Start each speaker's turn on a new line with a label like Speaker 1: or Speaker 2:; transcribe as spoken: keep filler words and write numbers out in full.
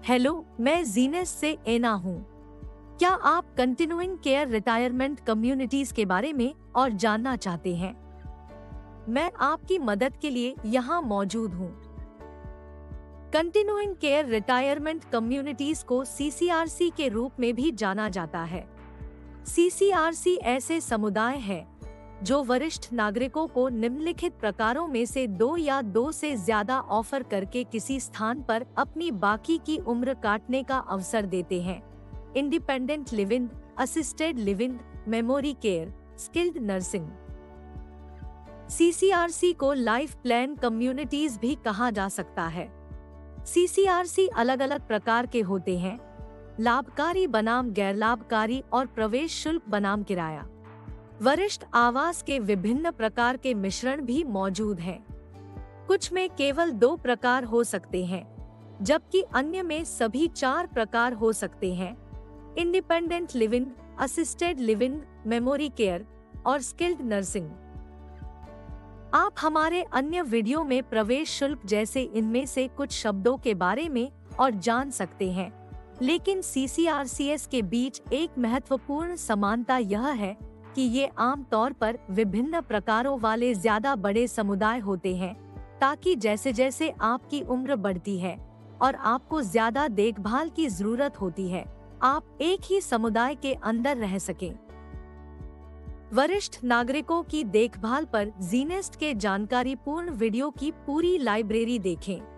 Speaker 1: Hello, मैं genius से एना हूँ। क्या आप कंटिन्यूइंग केयर रिटायरमेंट कम्युनिटीज के बारे में और जानना चाहते हैं? मैं आपकी मदद के लिए यहाँ मौजूद हूँ। कंटिन्यूइंग केयर रिटायरमेंट कम्युनिटीज को सी सी आर सी के रूप में भी जाना जाता है। सी सी आर सी ऐसे समुदाय हैं जो वरिष्ठ नागरिकों को निम्नलिखित प्रकारों में से दो या दो से ज्यादा ऑफर करके किसी स्थान पर अपनी बाकी की उम्र काटने का अवसर देते हैं। Independent living, assisted living, memory care, skilled nursing. C C R C को लाइफ प्लान कम्युनिटीज भी कहा जा सकता है। सी सी आर सी अलग अलग प्रकार के होते हैं, लाभकारी बनाम गैर लाभकारी और प्रवेश शुल्क बनाम किराया। वरिष्ठ आवास के विभिन्न प्रकार के मिश्रण भी मौजूद हैं। कुछ में केवल दो प्रकार हो सकते हैं, जबकि अन्य में सभी चार प्रकार हो सकते हैं: independent living, assisted living, memory care और स्किल्ड नर्सिंग। आप हमारे अन्य वीडियो में प्रवेश शुल्क जैसे इनमें से कुछ शब्दों के बारे में और जान सकते हैं, लेकिन सी सी आर सी एस के बीच एक महत्वपूर्ण समानता यह है कि ये आम तौर पर विभिन्न प्रकारों वाले ज्यादा बड़े समुदाय होते हैं, ताकि जैसे जैसे आपकी उम्र बढ़ती है और आपको ज्यादा देखभाल की जरूरत होती है, आप एक ही समुदाय के अंदर रह सकें। वरिष्ठ नागरिकों की देखभाल पर जीनेस्ट के जानकारीपूर्ण वीडियो की पूरी लाइब्रेरी देखें।